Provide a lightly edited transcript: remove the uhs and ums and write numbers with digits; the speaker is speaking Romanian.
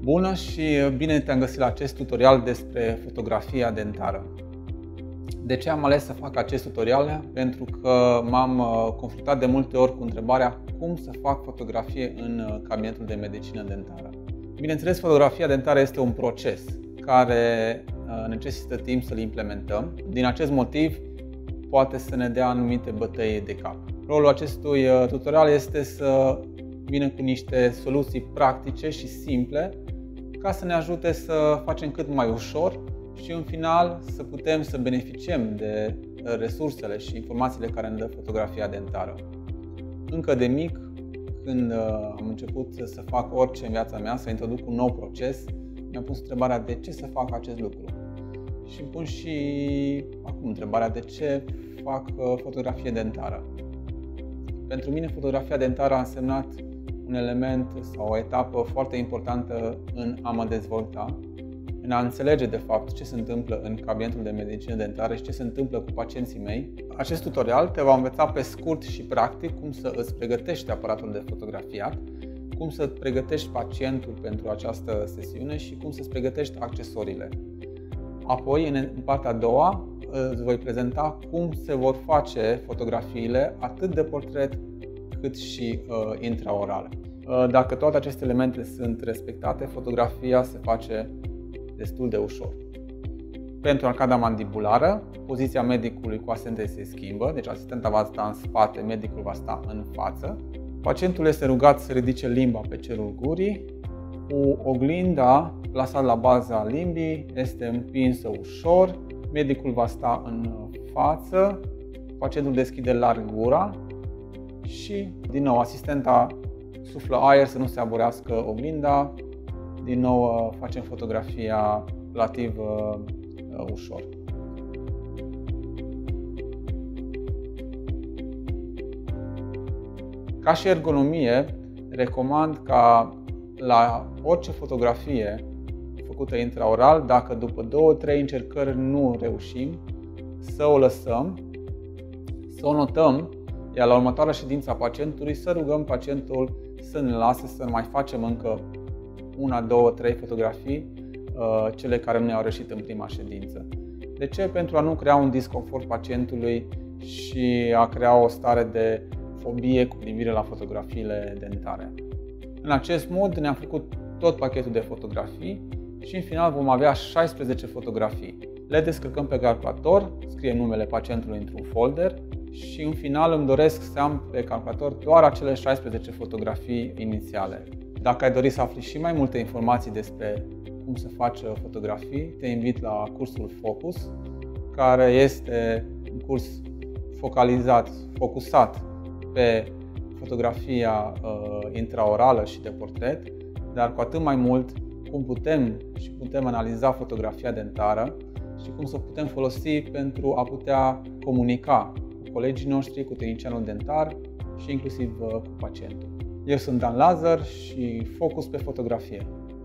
Bună și bine te-am găsit la acest tutorial despre fotografia dentară. De ce am ales să fac acest tutorial? Pentru că m-am confruntat de multe ori cu întrebarea cum să fac fotografie în cabinetul de medicină dentară. Bineînțeles, fotografia dentară este un proces care necesită timp să-l implementăm. Din acest motiv, poate să ne dea anumite bătăi de cap. Rolul acestui tutorial este să vină cu niște soluții practice și simple ca să ne ajute să facem cât mai ușor și în final să putem să beneficiem de resursele și informațiile care ne dă fotografia dentară. Încă de mic, când am început să fac orice în viața mea, să introduc un nou proces, mi-am pus întrebarea de ce să fac acest lucru. Și îmi pun și acum întrebarea de ce fac fotografie dentară. Pentru mine fotografia dentară a însemnat un element sau o etapă foarte importantă în a mă dezvolta, în a înțelege de fapt ce se întâmplă în cabinetul de medicină dentară și ce se întâmplă cu pacienții mei. Acest tutorial te va învăța pe scurt și practic cum să îți pregătești aparatul de fotografiat, cum să pregătești pacientul pentru această sesiune și cum să-ți pregătești accesoriile. Apoi, în partea a doua, îți voi prezenta cum se vor face fotografiile atât de portret cât și intraoral. Dacă toate aceste elemente sunt respectate, fotografia se face destul de ușor. Pentru arcada mandibulară, poziția medicului cu asistentei se schimbă, deci asistenta va sta în spate, medicul va sta în față. Pacientul este rugat să ridice limba pe cerul gurii, cu oglinda plasată la baza limbii, este împinsă ușor, medicul va sta în față, pacientul deschide larg gura și, din nou, asistenta suflă aer să nu se aburească oglinda. Din nou facem fotografia relativ ușor. Ca și ergonomie, recomand ca la orice fotografie făcută intraoral, dacă după 2-3 încercări nu reușim, să o lăsăm, să o notăm, iar la următoarea ședință a pacientului să rugăm pacientul să ne lase să mai facem încă 1, 2, 3 fotografii, cele care nu ne-au reușit în prima ședință. De ce? Pentru a nu crea un disconfort pacientului și a crea o stare de fobie cu privire la fotografiile dentare. În acest mod ne-am făcut tot pachetul de fotografii și în final vom avea 16 fotografii. Le descărcăm pe calculator, scriem numele pacientului într-un folder și în final îmi doresc să am pe calculator doar acele 16 fotografii inițiale. Dacă ai dori să afli și mai multe informații despre cum să faci fotografii, te invit la cursul Focus, care este un curs focusat pe fotografia intraorală și de portret, dar cu atât mai mult cum putem analiza fotografia dentară și cum să o putem folosi pentru a putea comunica cu colegii noștri, cu tehnicianul dentar și inclusiv cu pacientul. Eu sunt Dan Lazar și focus pe fotografie.